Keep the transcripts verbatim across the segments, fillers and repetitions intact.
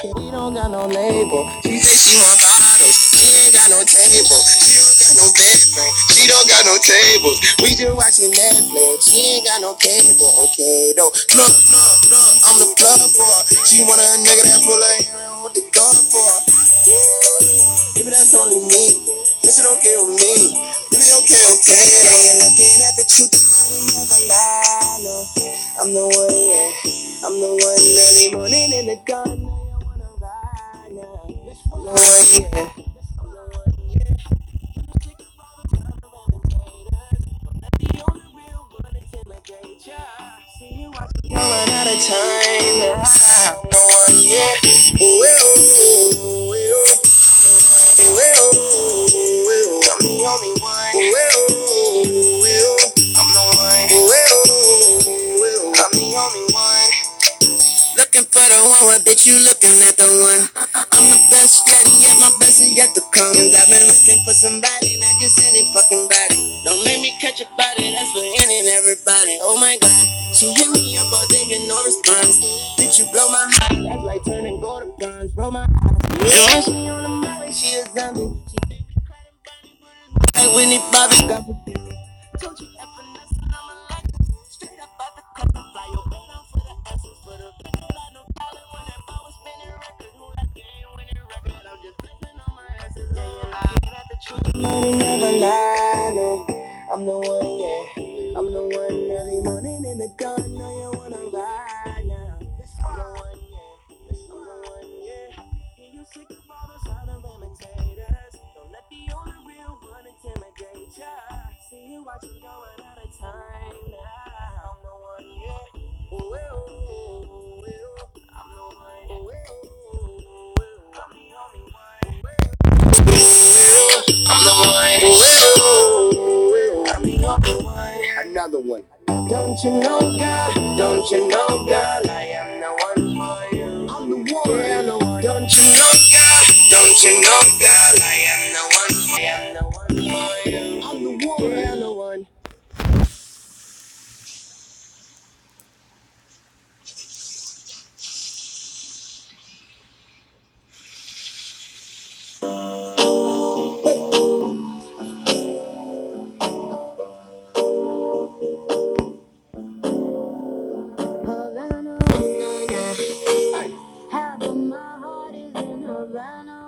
She don't got no label. She say she want bottles. She ain't got no table. She don't got no bed frame. She don't got no tables. We just watching Netflix. She ain't got no cable. Okay, though. Look, look, look. I'm the plug for her. She want a nigga that pull her hair and hold the gun for her. Maybe that's only me. This is okay with me. Maybe okay, okay. Now you're looking at the truth. I never lie. No, I'm the one, yeah. I'm the one early morning in the gun. I'm the one, yeah. Run out of time. I'm the one, yeah. Well, well, well, well. I'm the only one. Well, well. I'm the one. Well, well. I'm the only one. Looking for the one, what bitch you looking at the one? I'm the best yet, and yet my best is yet to come. Cause I've been looking for somebody, not just any fucking body. Don't make me catch a body, that's for any and everybody. Oh my god, she hit me up all day, get no response. Bitch, you blow my heart, that's like turning gold to guns. Blow my eyes. And when she on the molly, she a zombie. She like Whitney Bobby got the told you that finesse and I'm a legend. Straight up out the cup, fly your bed out for the essence. For the video, I no dollar when that ball was spinning record. Who that game winning record? I'm just flexing on my asses. Yeah, you lie. At the truth, money never lie. No, I'm the one, yeah. I'm the one early morning in the gun. Know you wanna ride now. I'm the one, yeah. I'm the one, yeah. Can you sick of all those other imitators? Don't let the only real one intimidate ya. See you watching going out of time now. I'm the one, yeah. Ooh, ooh, ooh, ooh. I'm the one. Ooh, ooh, ooh. I'm the only one. Ooh, ooh. I'm the one. Ooh, ooh. I'm the only one. Another one. Don't you know, girl? Don't you know, girl? I am the one for you. I'm the one. Yeah, I'm the one. Don't you know, girl? Don't you know, girl? I am the one. I am the one for you. I'm the one. Yeah, I'm the one. Half of my heart is in Havana.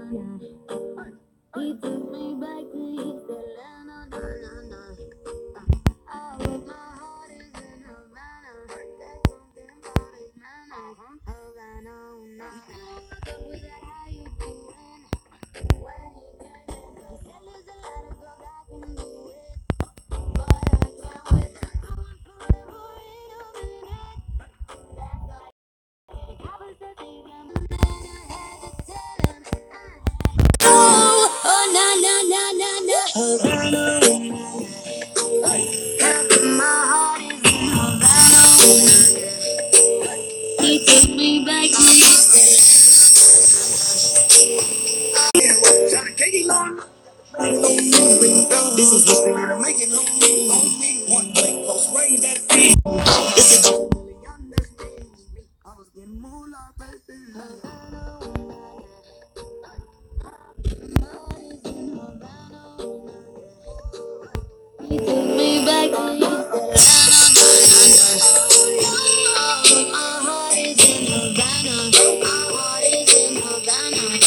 He took me back to East Atlanta. Na, na, na. Half of my heart is in Havana. There's something about his manners. Havana, na, na. With that, how you doing? When he came in, he said there's a lot of drugs I can do it, but I can't wait. I want forever in a minute. That's all. Oh, oh, na, na, na, na, na. Havana, half of my heart is in Havana. He took me back to East Atlanta. This is history, I'm making on me. One blank post, raise that fee. This is I was getting more like he took me back to East Atlanta. My heart is in Havana. My heart is in Havana.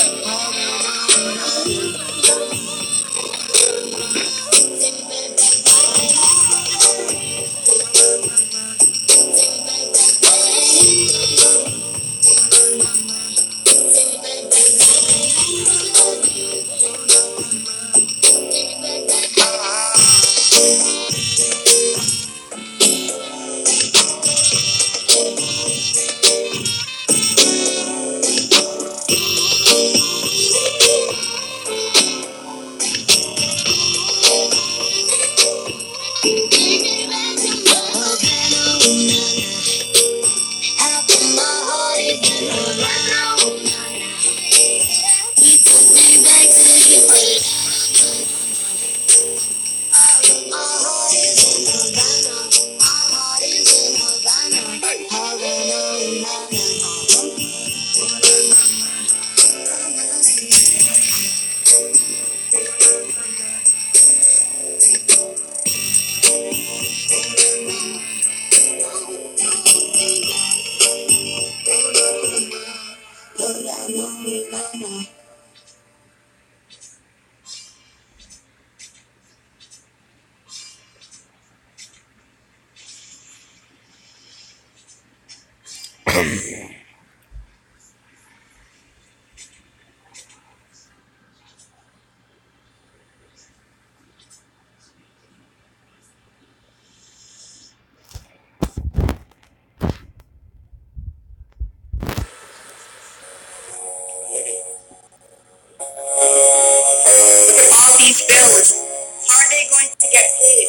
All these bills, how are they going to get paid?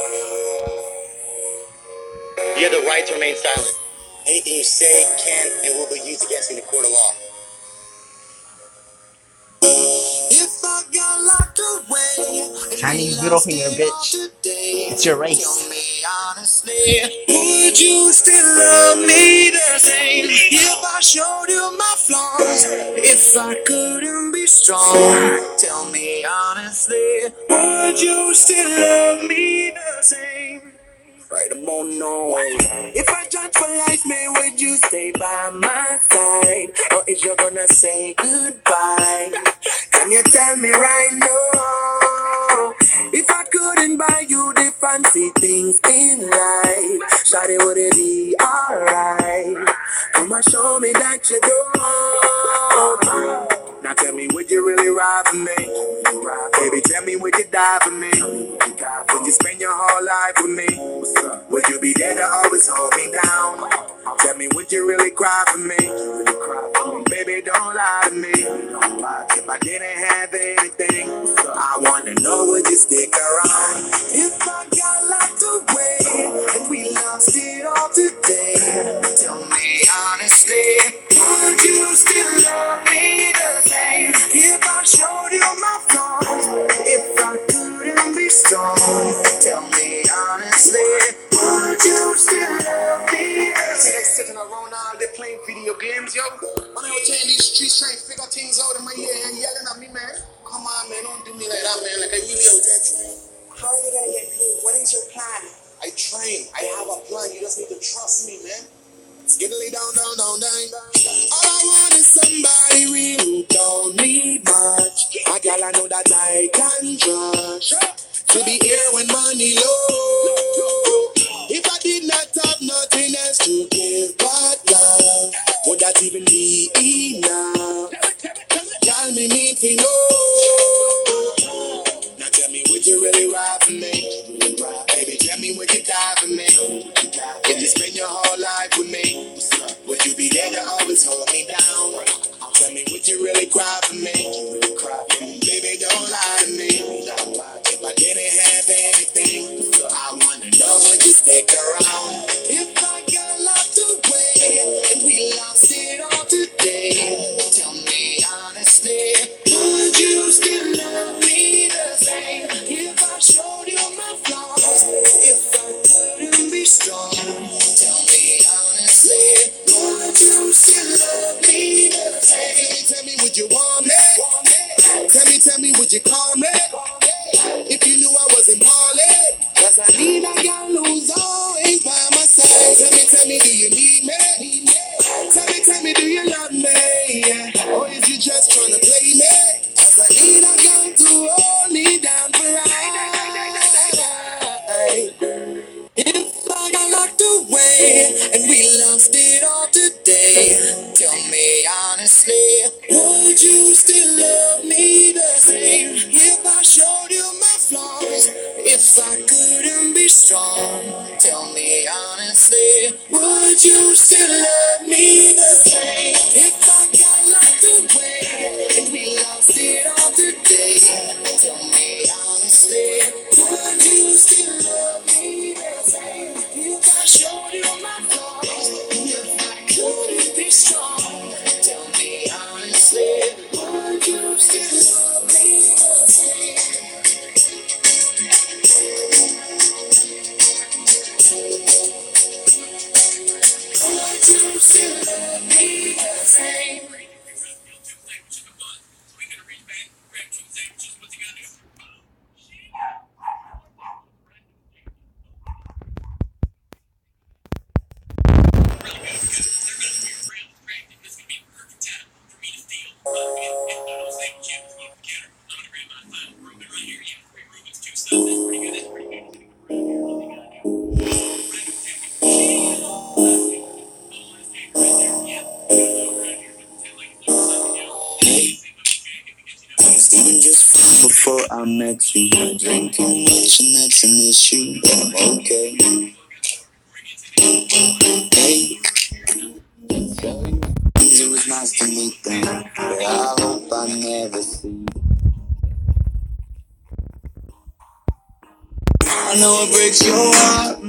You have the right to remain silent. Anything you say can and will be used against you in the court of law. If I got locked away, Chinese girl finger, bitch. It's your race. tell me honestly, would you still love me the same if I showed you my flaws? If I couldn't be strong, tell me honestly, would you still love me the same? Right about now. If I judge for life, man, would you stay by my side? Or is you gonna say goodbye? Can you tell me right now? If I couldn't buy you the fancy things in life, shawty, would it be alright? Come and show me that you do. Now tell me, would you really ride for me? Baby, tell me, would you die for me? Would you spend your whole life with me? Would you be there to always hold me down? Tell me, would you really cry for me? Baby, don't lie to me. If I didn't have anything, I wanna know, would you stick around? If I got locked away and we lost it all today, tell me honestly, would you still love me the same if I showed you my flaws? If I couldn't be strong, tell me honestly, would you still love me the same? See, they sitting around all day playing video games, yo. When I was in these streets trying to figure things out in my ear and yelling at me, man. Come on, man, don't do me like that, man. Like I really out there train. How are you gonna get paid? What is your plan? I train. I have a plan. You just need to trust me, man. Get it down, down, down, down. All I want is somebody real who don't need much. A girl I know that I can trust. To be here when money low. If I did not have nothing else to give but love, would that even be enough? Tell me need to know. Now tell me, would you really ride for me? Baby, tell me, would you die for me? Would you spend your whole life with me? Would you be there to always hold me down? Tell me, would you really cry for me? Baby, don't lie to me. If I didn't have anything, I wanna know, would you stick around? If I got locked away and we lost it all today, tell me honestly, would you still love me the same if I showed you my flaws? If I couldn't be strong, tell me honestly, would you still love me the same? Tell me, would you want me? Tell me, tell me, would you call me? If you knew I wasn't balling, cause I need a girl who's always by my side. Tell me, tell me, do you need me? Tell me, tell me, do you love me? Or is you just trying to play me? Cause I need a girl to hold me down for right. If I got locked away and we lost it all today, tell me honestly, would you still love me the same if I showed you my flaws? If I couldn't be strong, tell me honestly, would you still love me the same? If I got locked away and we lost it all today, tell me honestly, would you still love me the same if I showed you my flaws? If I couldn't be strong, tell me honestly, would you still love me the same? Would you still love me the same? I met you. I drink too much and that's an issue, but I'm okay. Hey, it was nice to meet them, but I hope I never see you. I know it breaks your heart.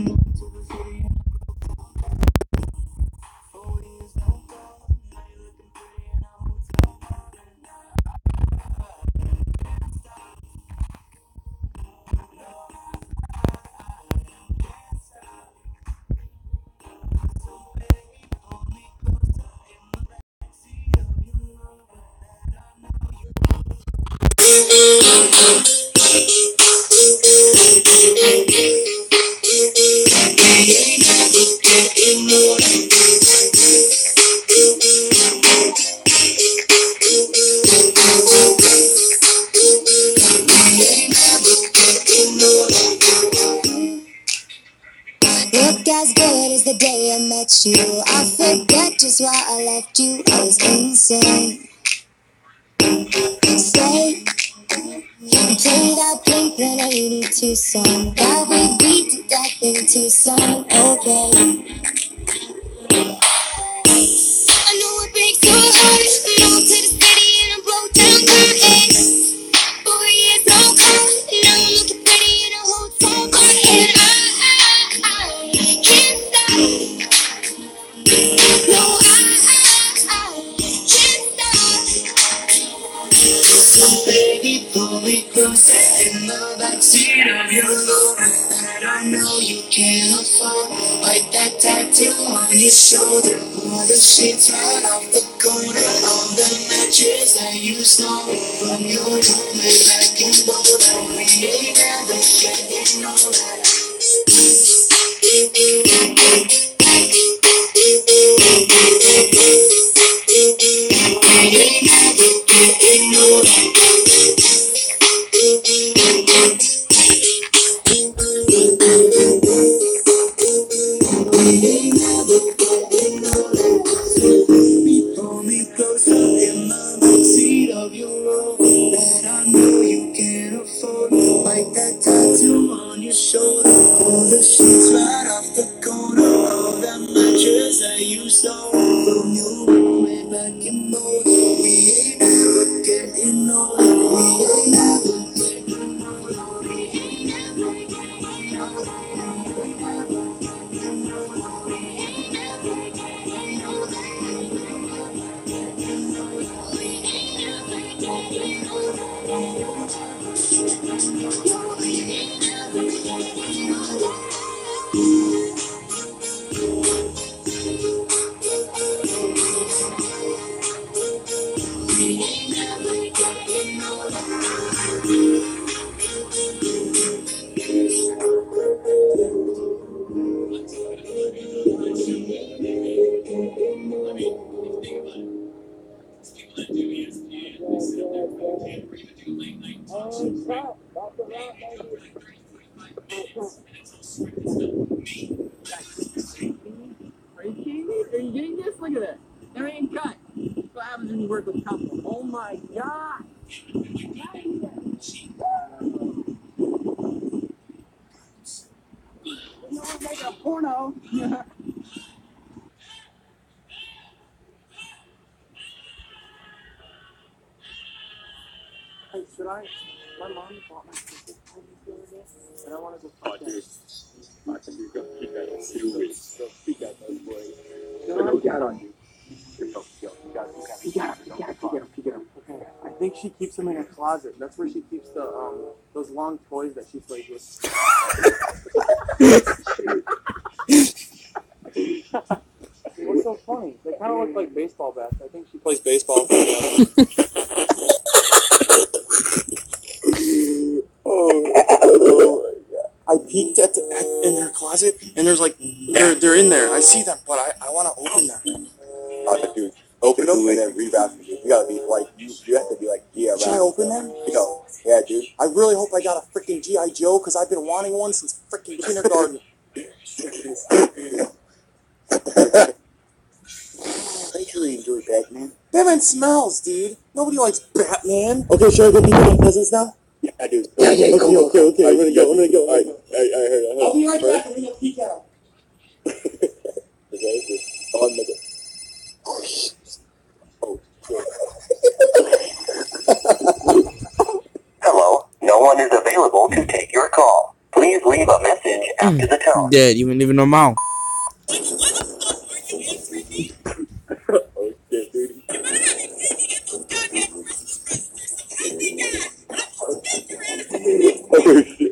Look as good as the day I met you. I forget just why I left you. I was insane. Stay and play that Blink one eighty-two song that we beat to death in Tucson. Okay. I know it breaks your heart. Moved to the city and I broke down her ex. Four years no call. Now I'm looking pretty in a hotel bar. And I, I, I can't stop. No, I, I, I can't stop. So baby, pull me closer in the backseat of your Rover that I know you can't afford. Like that tattoo on your shoulder, pull the sheets right off the corner of the mattress that you stole from your roommate back in Boulder. We ain't never getting older. Pull me closer in the backseat of your Rover that I know you can't afford. Like that tattoo on your shoulder, pull the sheets right off the corner of that mattress that you stole from your roommate back in Boulder. We ain't never getting older. We ain't never getting older. We ain't never getting older. Are you kidding me? Are you getting this? Look at that. There ain't cut. That's what happens when you work with couple. Oh my god. You want to make a porno? Hey, should I? My mom bought my ticket the other day, and I want to go fuck that. I think you're going to keep that stupid. So speak out those boys. No, I got on you. You got him, you got him. You got him, you got him, you got him, you got him. Okay. I think she keeps them in her closet. That's where she keeps the, um, those long toys that she plays with. What's so funny? They kind of look like baseball bats. I think she plays baseball. Oh, I peeked at, the, at in her closet, and there's like they're they're in there. I see them, but I, I want to open them. Uh, dude, open them and then read after you. You gotta be like, you, you have to be like, yeah, Should I open them? You know, yeah, dude. I really hope I got a freaking G I Joe because I've been wanting one since freaking kindergarten. I truly enjoy Batman. Batman smells, dude. Nobody likes Batman. Okay, should I go pick up my presents now? Yeah. I do. Yeah, yeah, okay, okay, okay. I'm gonna go. I'm gonna go. All right, I, I heard. I heard. I'll be right back. I'm gonna peek at him. Okay, good. Oh, I'm making. Oh, shit. Hello, no one is available to take your call. Please leave a message after the tone. Dead, you ain't even no mouth. Oh, shit, dude. Oh, shit.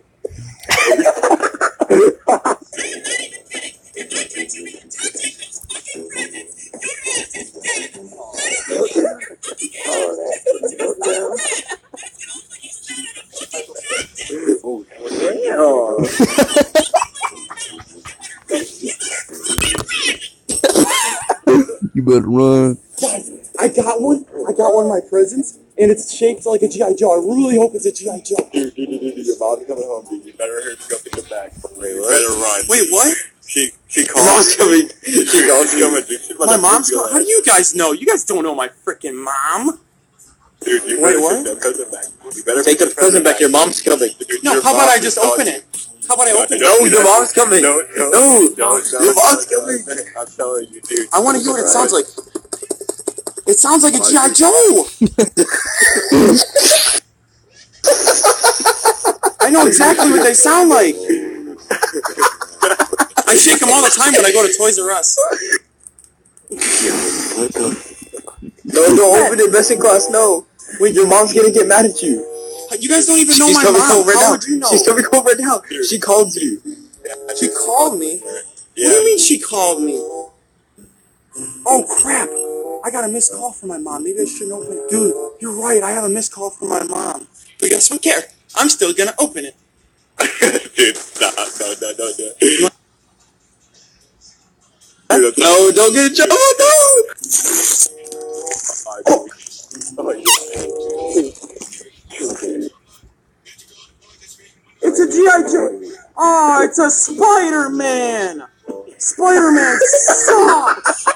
Oh, You better run. Guys, I got one. I got one of my presents, and it's shaped like a G I Joe. I really hope it's a G I Joe. dude, dude, dude, dude, your mom's coming home, dude. You better hurry up and come back. Wait, you better run. Wait, what? She, she called. Mom's coming. She mom's coming, dude. She's about My to mom's freak coming. How do you guys know? You guys don't know my freaking mom. Dude, you Wait, better what? take that present back. You better Take the present back. Your mom's coming. Dude, No, your how about mom I just is calling open you. it? How about I open No, it? your mom's coming. No, no, No, no, your mom's coming. I'm telling you, dude. I want to hear what it sounds like. It sounds like a G I Joe. I know exactly what they sound like. I shake them all the time when I go to Toys R Us. No, don't open it, best in class. No. Wait, your mom's gonna get mad at you. You guys don't even know She's my coming mom. home right How now. would you know? She's coming home right now. She called you. She called me. Yeah. What do you mean she called me? Oh crap! I got a missed call from my mom. Maybe I shouldn't open it. Dude, you're right. I have a missed call from my mom. But guess what? Care? I'm still gonna open it. Dude, stop. No, no, no, no. Dude, No, don't get in trouble. No. oh. Oh, It's a G I Joe. Oh, it's a Spider-Man. Spider-Man sucks.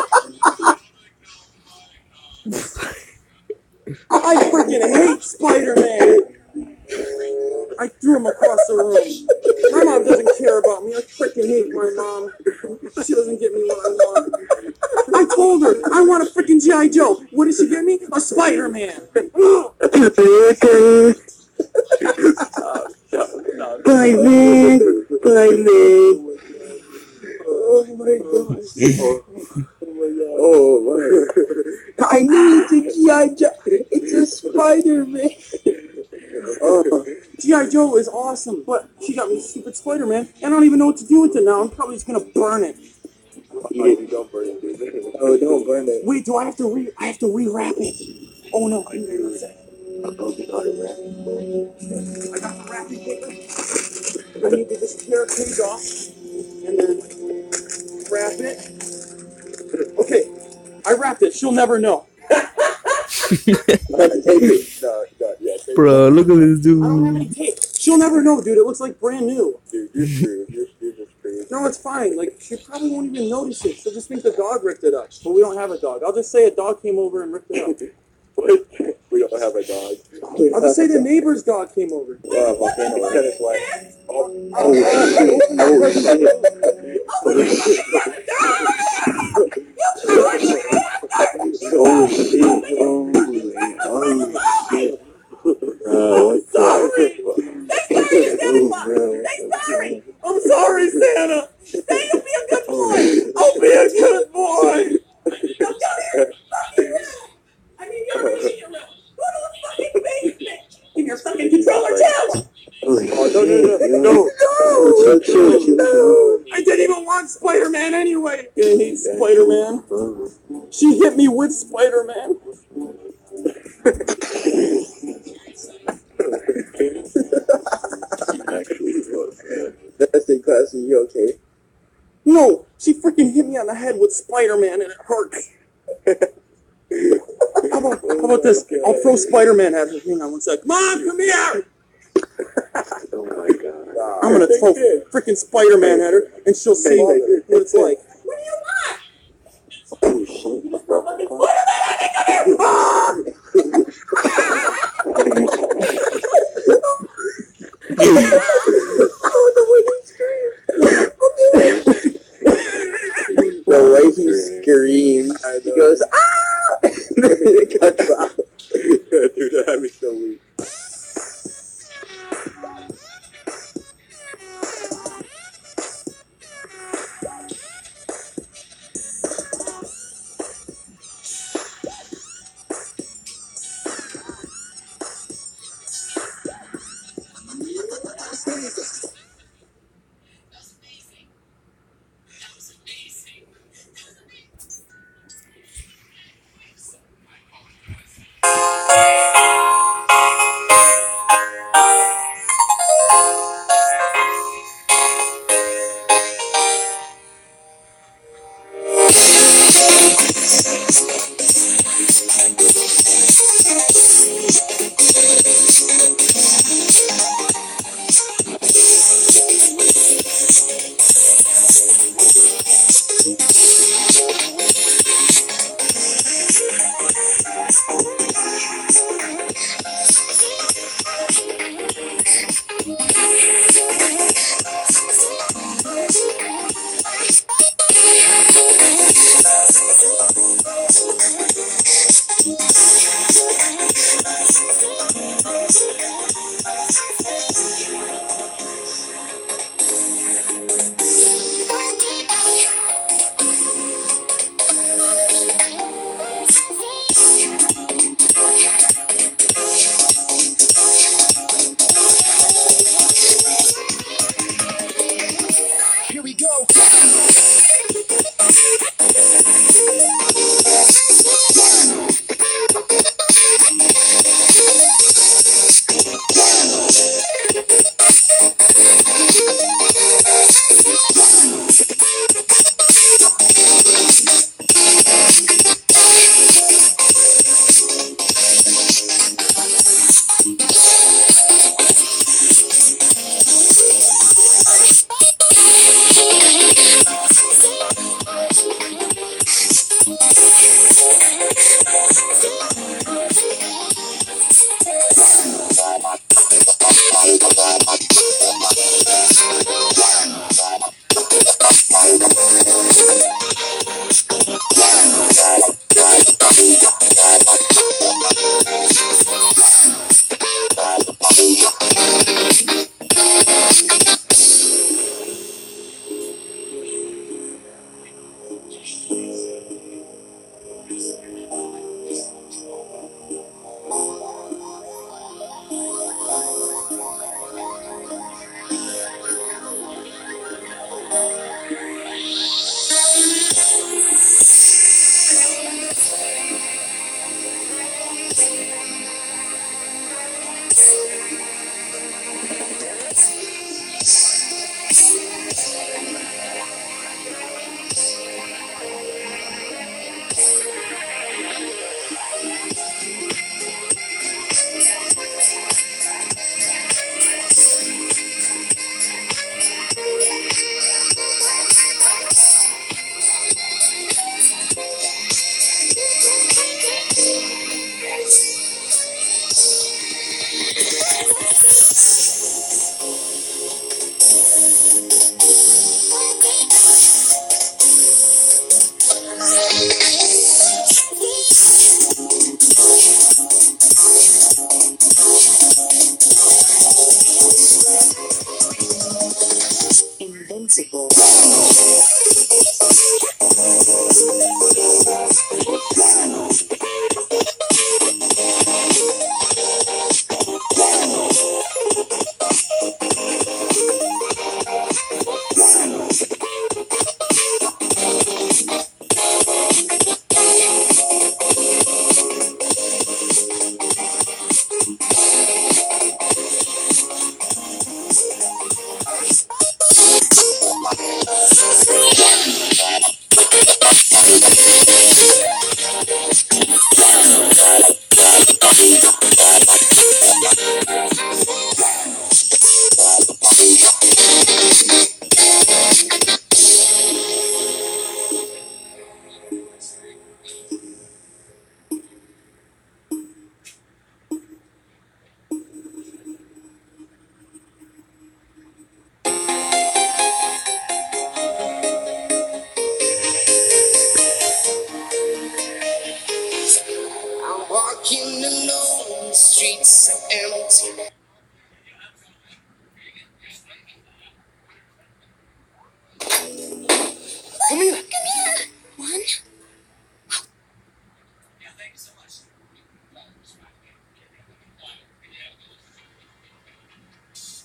I freaking hate Spider-Man. I threw him across the room. My mom doesn't care about me. I freaking hate my mom. She doesn't get me what I want. I told her I want a freaking G I Joe. What did she get me? A Spider-Man. Spider-Man, Spider-Man. Oh my gosh. oh, my. I need the G I Joe. It's a Spider-Man. Oh. G I Joe is awesome, but she got me stupid Spider-Man. I don't even know what to do with it now. I'm probably just gonna burn it. Oh, don't burn it, dude. Oh, don't burn it. Wait, do I have to re? I have to rewrap it. Oh no! I need one second. I got the wrapping paper. I need to just tear a page off and then wrap it. Okay, I wrapped it. She'll never know. no, no, yeah, take Bro, look at this I don't have dude. any tape. She'll never know, dude. It looks like brand new. Dude, you're screwed. You're, you're just screwed. No, it's fine. Like, she probably won't even notice it. She'll just think the dog ripped it up. But we don't have a dog. I'll just say a dog came over and ripped it up. We don't have a dog. I'll just say the neighbor's dog came over. Uh, volcano. Tennis way. Oh, Oh, oh, shit. Oh, shit. sorry. Oh, I'm sorry, Santa. Say you'll be a good boy. I'll be a good boy. I need your reading room. Go to the fucking basement. Give your fucking controller down. Oh, no, no, no, no. No. No. I didn't even want Spider-Man anyway. I hate Spider-Man. She hit me with Spider-Man. That's in class. Are you okay? No, she freaking hit me on the head with Spider-Man and it hurts. How about, how about this? I'll throw Spider-Man at her. Hang on one sec. Mom, come here! Oh, my God. I'm gonna throw freaking Spider-Man at her and she'll see what it's like. What do you want? Oh, shit. Ah! The way he screams, he goes, ah! And then it cuts out. Dude, that'd be so weak.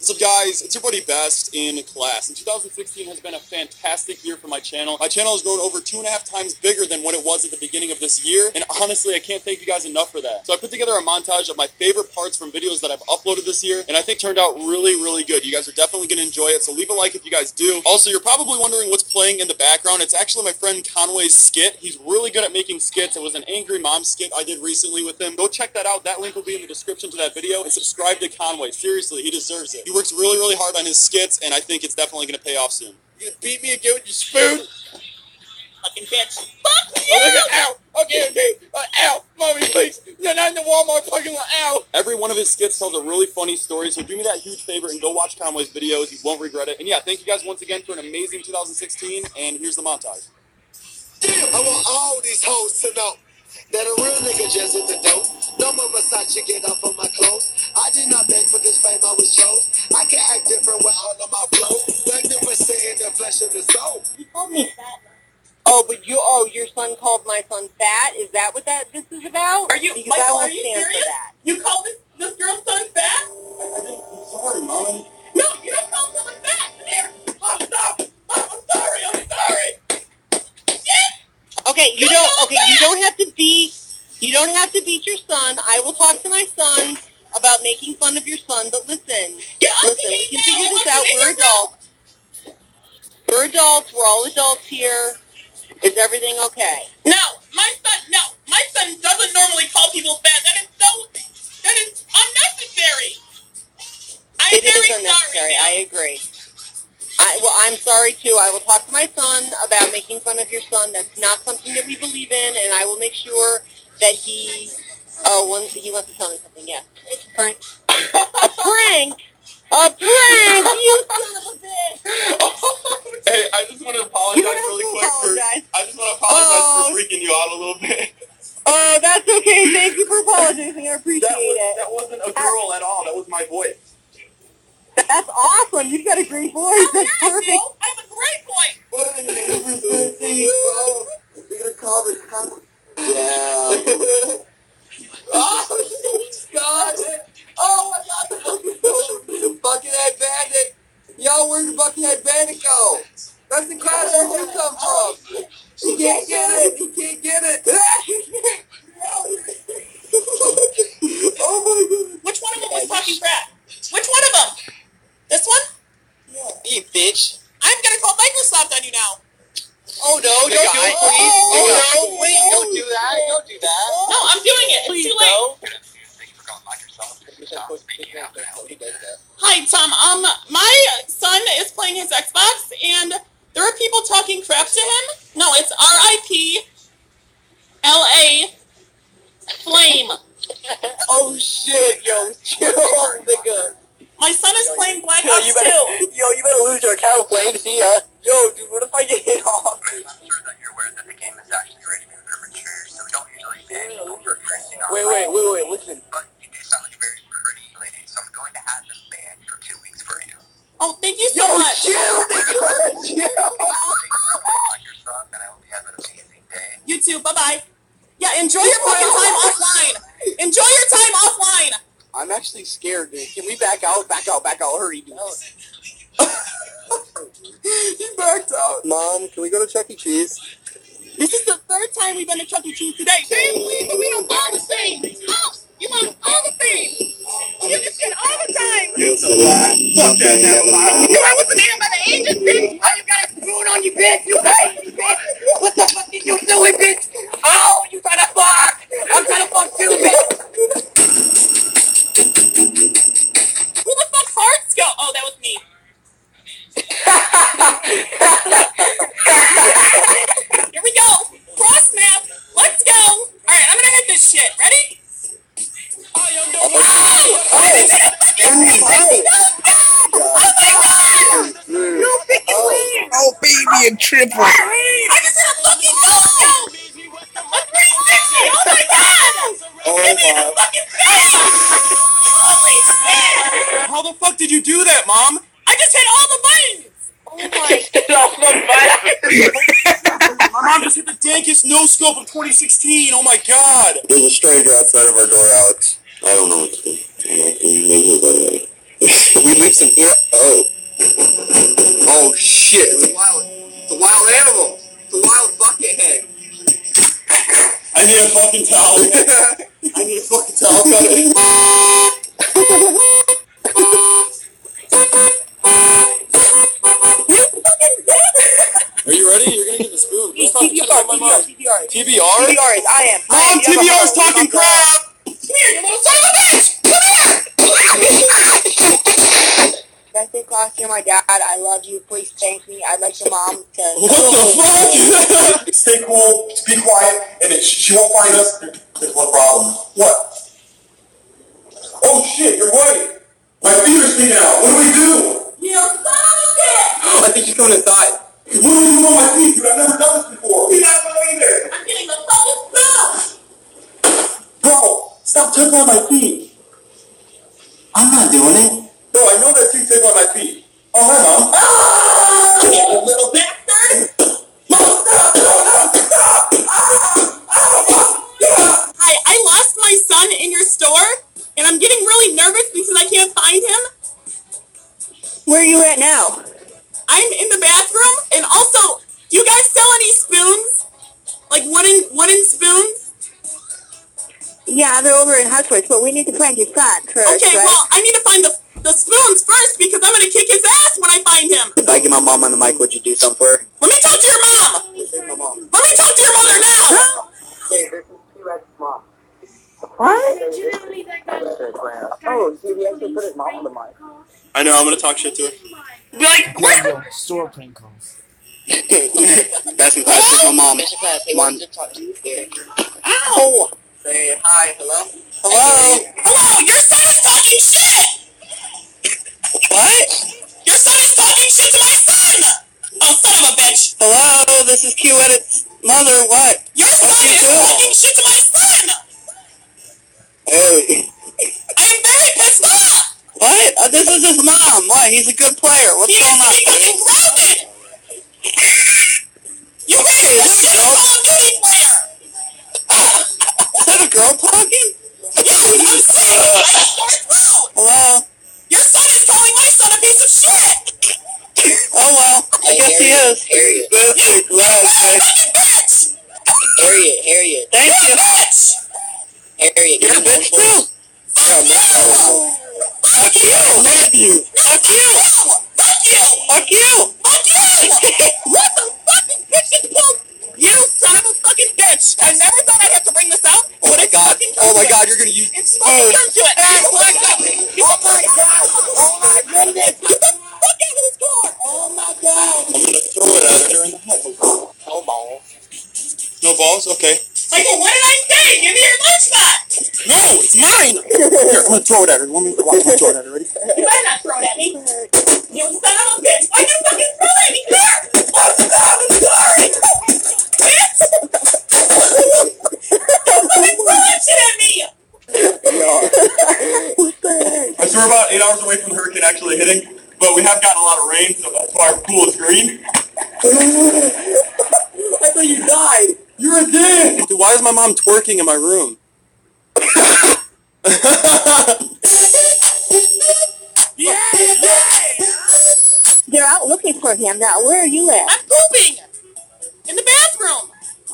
What's up, guys? It's your buddy Best in class. And two thousand sixteen has been a fantastic year for my channel. My channel has grown over two and a half times bigger than what it was at the beginning of this year, and honestly, I can't thank you guys enough for that. So I put together a montage of my favorite parts from videos that I've uploaded this year, and I think turned out really, really good. You guys are definitely going to enjoy it, so leave a like if you guys do. Also, you're probably wondering what's playing in the background. It's actually my friend Conway's skit. He's really good at making skits. It was an Angry Mom skit I did recently with him. Go check that out. That link will be in the description to that video, and subscribe to Conway. Seriously, he deserves it. He works really, really hard on his skits, and I think it's definitely going to pay off soon. You gonna beat me again with your spoon? Fucking bitch. Fuck you! Oh, ow! Okay, okay. Uh, ow! Mommy, please. No, not in the Walmart parking lot. Ow! Every one of his skits tells a really funny story, so do me that huge favor and go watch Conway's videos. You won't regret it. And yeah, thank you guys once again for an amazing two thousand sixteen, and here's the montage. Damn, I want all these hoes to know that a real nigga just hit the dope. No more Versace, get off of my clothes. I did not beg for this fame, I was chose. I can act different with all of my flows. Magnificent in the flesh of the soul. You called me fat. Oh, but you, oh, your son called my son fat? Is that what that this is about? Are you, because Michael, I won't are you stand serious? for that. You called this, this girl's son fat? I think, I'm sorry, Mom. No, you don't call someone fat. Come here. Mom, stop. Mom, I'm sorry. I'm sorry. Shit. Okay, you You don't, know okay, that. you don't have to beat, you don't have to beat your son. I will talk to my son about making fun of your son, but listen, Get off listen, me we can now. figure I this want out. to hear We're yourself. adults. We're adults. We're all adults here. Is everything okay? No, my son, no. My son doesn't normally call people fat. That is so, that is unnecessary. I'm It is very unnecessary. sorry. I agree. I, well, I'm sorry too. I will talk to my son about making fun of your son. That's not something that we believe in, and I will make sure that he. Oh, one, he wants to tell me something. Yeah, it's a prank. A prank. A prank. You son of a bitch. Hey, I just want to apologize You don't have really to quick apologize. for. I just want to apologize Oh. for freaking you out a little bit. Oh, that's okay. Thank you for apologizing. I appreciate That, was, it. that wasn't a girl at all. That was my voice. That's awesome. You've got a great voice. Oh, That's yeah, I perfect. do. I have a great voice. What in the name of the You're gonna call this cop? Yeah. Oh, God. Oh, my God. Buckethead Bandit. Yo, where'd the Buckethead Bandit go? That's the crowd where you come from. He can't get it. He can't get it. Oh, my God. Which one of them was talking crap? Which one of them? This one? You bitch. I'm gonna call Microsoft on you now. Oh, no. Don't do it, please. Oh, no. Please, don't do that. Don't do that. No, I'm doing it. It's too late. Hi, Tom. Um, my son is playing his Xbox, and there are people talking crap to him. No, it's R I P L A Flame. Oh, shit, yo. Chill, nigga. My son is playing Black Yo, Ops you better, two. yo, you better lose your account, Flame. See ya. Yo, dude, what if I get hit off? I'm sure that you're aware that the game is actually rated for mature, so we don't usually ban over cursing on Wait, wait, wait, wait, listen. But you do sound like a very pretty lady, so I'm going to have them banned for two weeks for you. Oh, thank you so Yo, much. chill, nigga. Chill. Like yourself, and I hope you have an amazing day. You too. Bye-bye. Yeah, enjoy your fucking time offline. Enjoy your time offline. I'm actually scared, dude. Can we back out? Back out, back out. Hurry, dude. He backed out. Mom, can we go to Chuck E. Cheese? This is the third time we've been to Chuck E. Cheese today. Same please, but we don't all the same. Oh, you want all the same. You get shit all the time. Fuck that, never mind. You know what's the name of the agency? Oh, you got a spoon on you, bitch. You crazy, bitch. What the fuck did you do, bitch? Oh, you trying to fuck. I'm trying to fuck too, bitch. Who the fuck's hearts go? Oh, that was me. Here we go. Cross map. Let's go. All right, I'm gonna hit this shit. Ready? Oh, yo, no. Oh, oh my God. No freaking way. Oh, baby, a triple. I just hit a fucking no. A three sixty. Oh my God. Oh, Give me my. the fucking face. Holy shit. How the fuck did you do that, Mom? I just hit all the buttons. Oh my. My mom just hit the dankest no-scope of twenty sixteen. Oh my God. There's a stranger outside of our door, Alex. I don't know what to do. I don't know. Maybe we'll go away. We leave some here. Oh. Oh shit. It's a wild, it's a wild animal. It's a wild buckethead. I need a fucking towel. I need a fucking towel. Cut it. Are you ready? You're gonna get the spoon. T B R, T B R, T B R. T B R? T B R is I am. Mom, T B R's talking crap! Come here, you little son of a bitch! Come here! Best day class, you're my dad. I love you. Please thank me. I'd like your mom to... What the fuck? Stay cool, be quiet, and then she, she won't find us. There's one problem. What? Oh shit, you're right. My feet are sticking out. What do we do? You son of a bitch! I think she's coming inside. What do you do on my feet, dude? I've never done this before. You're not going either. I'm getting the fucking stuff! Bro, stop tickling my feet. I'm not doing it. Bro, I know that you tickle my feet. Oh, hi, Mom. Ah! You little bastard! Mom, stop! No, no, stop! Ah! Ah! Hi, I lost my son in your store, and I'm getting really nervous because I can't find him. Where are you at now? I'm in the bathroom, and also, do you guys sell any spoons? Like wooden wooden spoons? Yeah, they're over in Husworth, but we need to find your son first, Okay, right? well, I need to find the the spoons first because I'm gonna kick his ass when I find him. If I get my mom on the mic, would you do something for her? Let me talk to your mom. My mom. Let me talk to your mother now. Hey, this is T-Rex's mom. What? Oh, see, he actually put his mom on the mic. I know, I'm gonna talk shit to her. Be like, where? Store prank calls. That's in class with my mom. Mom. Ow! Say hi, hello? Hello? Hello, your son is talking shit! What? Your son is talking shit to my son! Oh, son of a bitch! Hello, this is Q Edit's mother. What? Your son you is doing? talking shit to my son! Hey. I am very pissed off! What? Uh, this is his mom. What? He's a good player. What's He going needs on? to be fucking grounded! You Hey, raised a is that a shit girl? Call of Duty player! Is that a girl talking? Yes, I'm saying it! I have sore throat! Hello? Your son is calling my son a piece of shit! Oh, well. I guess he is. Harriet. This is glad, man. Fucking bitch! Harriet, Harriet, Thank You're you. a bitch! Harriet. You're a bitch, too. Fuck you! Fuck you. Fuck you. Fuck you. Fuck you! Fuck you. Fuck you! What the fucking bitch is pulled? You son of a fucking bitch! I never thought I'd have to bring this out, Oh, but my it's God. fucking Oh, my come to God. it. You're going to use... It's fucking come to it! Oh, my God! Oh my God! Oh my goodness! Get the fuck out of this car! Oh my God! I'm gonna throw it at her in the head. No balls. No balls? Okay. Michael, what did I say? Give me your lunch box! No, it's mine! Here, I'm gonna throw it at her. Let me watch me throw it at her. Ready? You better not throw it at me! You son of a bitch! Why'd you fucking throw it at me? Here! Oh, stop! I'm sorry! Bitch! You fucking throw that shit at me! I so we're about eight hours away from the hurricane actually hitting, but we have gotten a lot of rain, so that's why our pool is green. I thought you died. You're a dick! Dude, why is my mom twerking in my room? They're out looking for him now. Where are you at? I'm pooping! In the bathroom!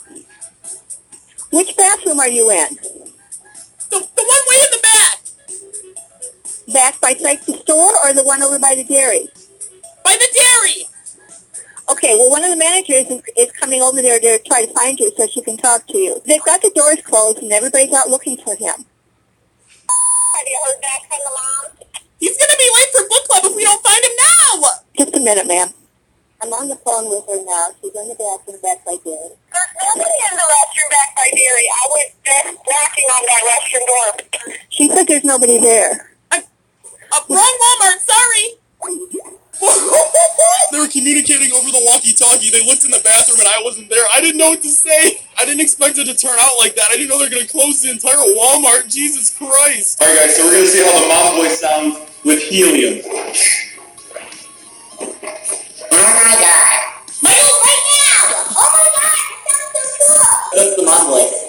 Which bathroom are you in? The, the one way in the back! Back by Sykes' store or the one over by the dairy? By the dairy! Okay, well, one of the managers is, is coming over there to try to find you so she can talk to you. They've got the doors closed and everybody's out looking for him. Have you heard back from the mom? He's gonna be late for book club if we don't find him now! Just a minute, ma'am. I'm on the phone with her now. She's in the bathroom back by dairy. There's nobody in the restroom back by dairy. I was just knocking on that restroom door. She said there's nobody there. I, uh, wrong Walmart, sorry! They were communicating over the walkie-talkie. They looked in the bathroom and I wasn't there. I didn't know what to say. I didn't expect it to turn out like that. I didn't know they were going to close the entire Walmart. Jesus Christ. Alright guys, so we're going to see how the mom voice sounds with helium. Oh my God. Michael, right now! Oh my God! It sounds so cool! That's the mom voice.